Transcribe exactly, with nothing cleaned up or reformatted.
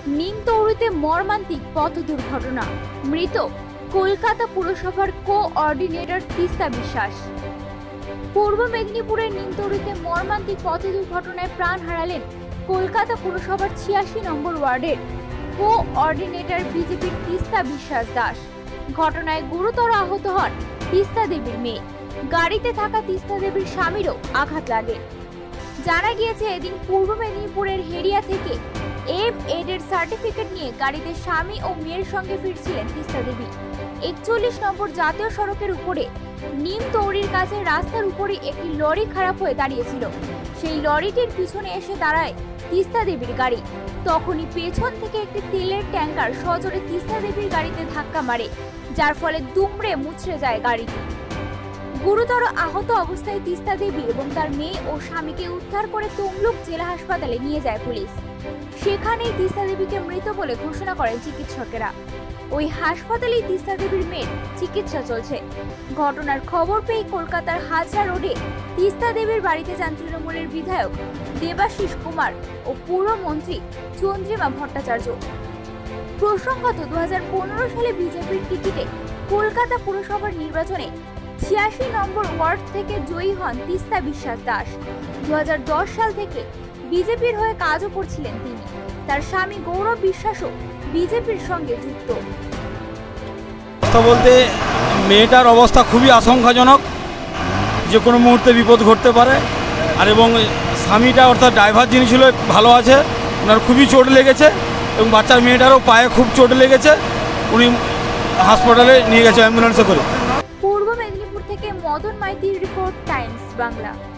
নিমতৌড়িতে মর্মান্তিক পথ দুর্ঘটনা, মৃত কলকাতা পুরসভার কোঅর্ডিনেটর তিস্তা বিশ্বাস। পূর্ব মেদিনীপুরের নিমতৌড়িতে মর্মান্তিক পথ দুর্ঘটনায় প্রাণ হারালেন কলকাতা পুরসভার ছিয়াশি নম্বর ওয়ার্ডের কোঅর্ডিনেটর বিজেপির তিস্তা বিশ্বাস দাস। ঘটনায় গুরুতর আহত হন তিস্তা দেবীর মেয়ে। গাড়িতে থাকা তিস্তা দেবীর স্বামীরও আঘাত লাগে। জানা গিয়েছে, এদিন পূর্ব মেদিনীপুরের হেরিয়া থেকে এম এড এর সার্টিফিকেট নিয়ে গাড়িতে স্বামী ও মেয়ের সঙ্গে ফিরছিলেন তিস্তা দেবী। একচল্লিশ নম্বর জাতীয় সড়কের উপরে নিমতৌড়ির কাছে রাস্তার উপরে একটি লরি খারাপ হয়ে দাঁড়িয়েছিল। সেই লরিটির পিছনে এসে দাঁড়ায় তিস্তা দেবীর গাড়ি। তখনই পেছন থেকে একটি তেলের ট্যাঙ্কার সজোরে তিস্তা দেবীর গাড়িতে ধাক্কা মারে, যার ফলে দুমড়ে মুচড়ে যায় গাড়িটি। গুরুতর আহত অবস্থায় তিস্তা দেবী এবং তার মেয়ে ও স্বামীকে উদ্ধার করে তমলুক জেলা হাসপাতালে নিয়ে যায় পুলিশ। সেখানেই তিস্তা দেবীকে মৃত বলে ঘোষণা করেন চিকিৎসকেরা। ওই হাসপাতালেই তিস্তা দেবীর মেয়ের চিকিৎসা চলছে। ঘটনার খবর পেয়ে কলকাতার হাজরা রোডে তিস্তা দেবীর বাড়িতে যান তৃণমূলের বিধায়ক দেবাশিস কুমার ও পুরমন্ত্রী চন্দ্রিমা ভট্টাচার্য। প্রসঙ্গত দু হাজার পনেরো সালে বিজেপির টিকিটে কলকাতা পুরসভার নির্বাচনে ছিয়াশি নম্বর ওয়ার্ড থেকে জয়ী হন তিস্তা বিশ্বাস দাস। দু হাজার দশ সাল থেকে বিজেপির হয়ে কাজও করছিলেন তিনি। তার স্বামী গৌরব বিশ্বাসও বিজেপির সঙ্গে যুক্ত। বলতে মেয়েটার অবস্থা খুবই আশঙ্কাজনক, যে কোনো মুহূর্তে বিপদ ঘটতে পারে। আর এবং স্বামীটা অর্থাৎ ড্রাইভার যিনি ছিল ভালো আছে, ওনার খুবই চোট লেগেছে এবং বাচ্চার মেয়েটারও পায়ে খুব চোট লেগেছে। উনি হাসপাতালে নিয়ে গেছে অ্যাম্বুলেন্সে করে। পূর্ব মেদিনীপুর থেকে মদন মাইতির রিপোর্ট, টাইমস বাংলা।